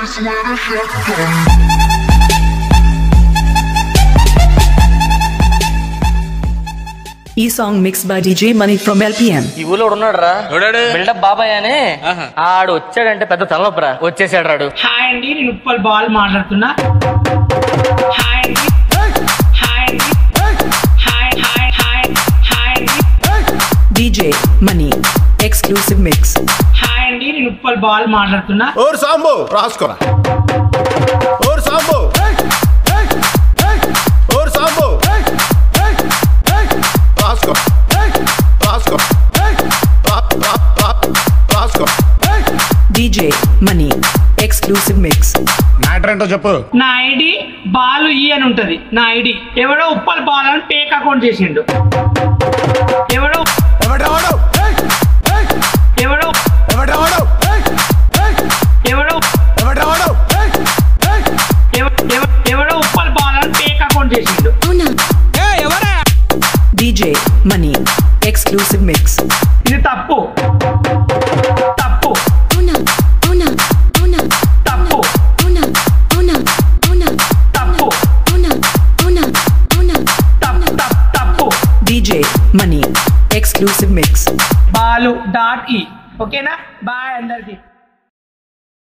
ఈ song mix by DJ Money from LPM. ఈ ఊళ్ళో ఉన్నాడు రా బిల్డప్ బాబాయ్ అని ఆడు వచ్చాడంటే పెద్ద తలనొప్పరా వచ్చేసాడు రాడు. హాయ్ అండి నేను ఉప్పల్ బాల్ మాట్లాడుతున్నా. హాయ్ అండి DJ Money exclusive mix. Hi అండి నేను ఉప్పల్ బాల్ మాట్లాడుతున్నా. ఓర్ సాంబో రాసుకోరా ఓర్ సాంబో ఓర్ సాంబో రాసుకో రాసుకో రాసుకో DJ Money exclusive mix. Matter ఏంటో చెప్పు. నా ఐడి బాలు ఈ అని ఉంటది. నా ఐడి ఎవడో ఉప్పల్ బాల్ అని ఫేక్ అకౌంట్ చేసిండు. ఎవడో ఎవడెవడు ఎవడో ఎవడెవడు ఎవడో ఎవడెవడు ఎవడో ఉప్పల్ బాల్ అని ఫేక్ అకౌంట్ చేసిండు. DJ Money exclusive mix. ఇది తప్పు తప్పు తప్పు తప్పు. DJ Money exclusive mix. balu.e ఓకేనా. బాయ్ అందరికి.